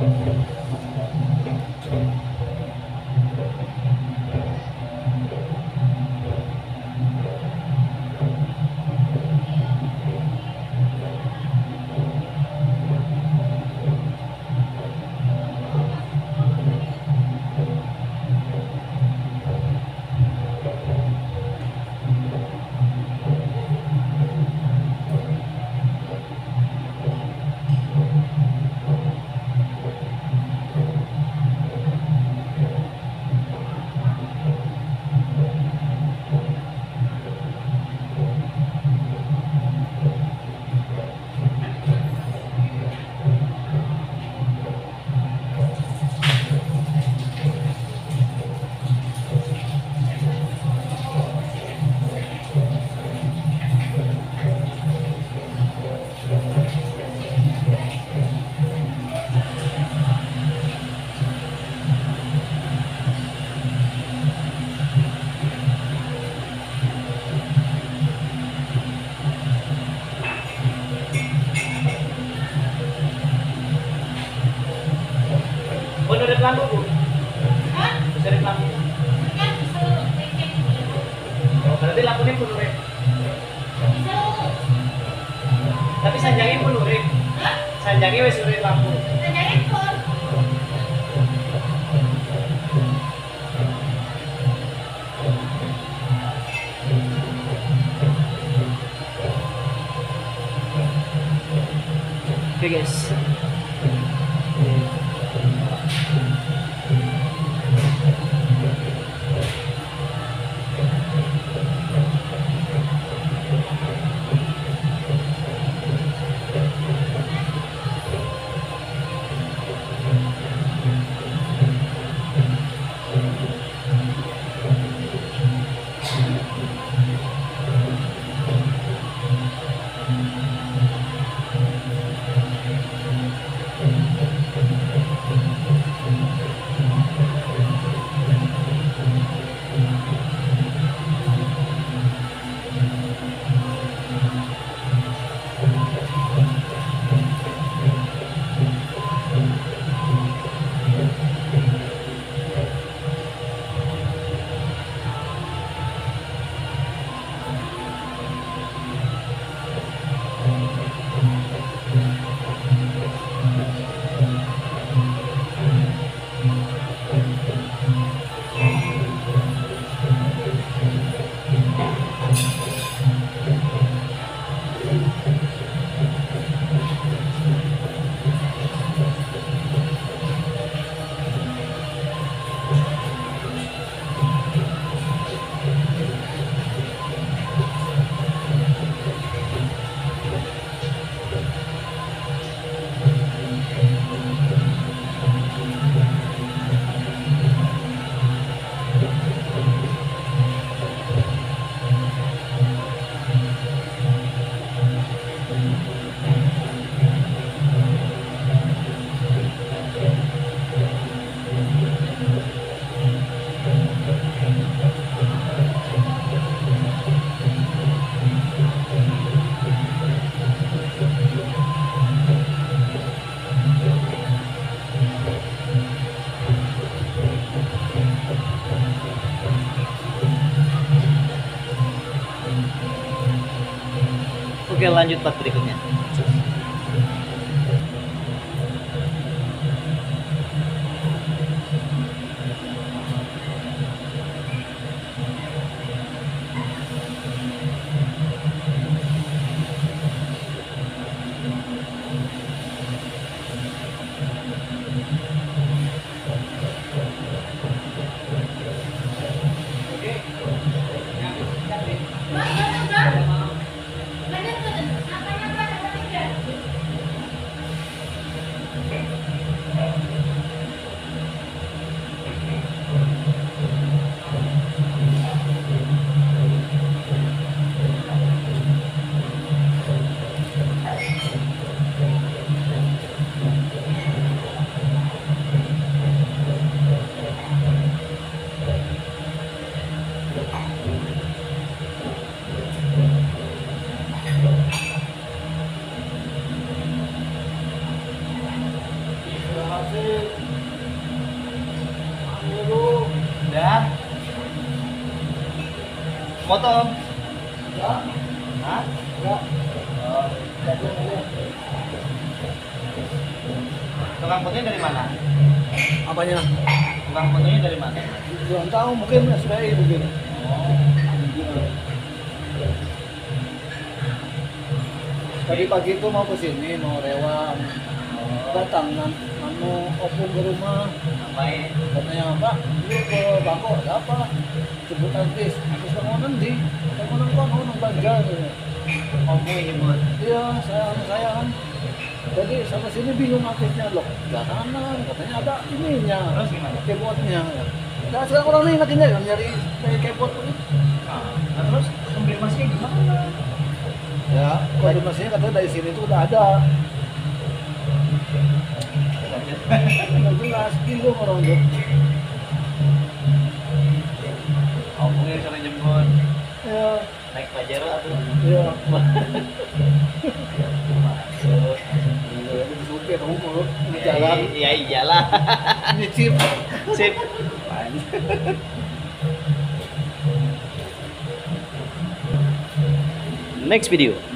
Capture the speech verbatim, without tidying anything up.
Reklamo po. Ha? Sa reklamo. Oh, berarti lampunya puno rin. Tapi sanjangnya puno rin. Sanjangnya wes udah lampu. Sanjangnya pun. Oke guys. Oke, lanjut part berikutnya. Moto om. Enggak, Hah? enggak. Oh. Jatuh aja. Tukang fotonya dari mana? Apanya? Tukang fotonya dari mana? Belum tahu, mungkin S B I mungkin. Oh. Tadi pagi itu mau ke sini, mau rewang. Datang nan, nanu opung ke rumah. Ngapain? Katanya, Pak, dulu ke Bangko, ada apa? Jemput artis, artis bangunan di, bangunan kok, bangunan Banjar. Om nyebut. Iya, sayang, sayang. Jadi sampai sini bingung artisnya loh. Jalanan, katanya ada ininya, Terus gimana? keyboardnya. Nah, sekarang orang ini ingetinnya kan nyari kayak keyboard ini. Nah, terus konfirmasinya gimana? Ya, konfirmasinya katanya dari sini tuh udah ada. Nggak jelas, bingung orang tuh. Omongnya sore jemput. Ya, Naik Pajero atau? ya. Masuk. Iya, ini supir kamu mau di jalan, Iya iyalah. nyicip. Sip. Next video.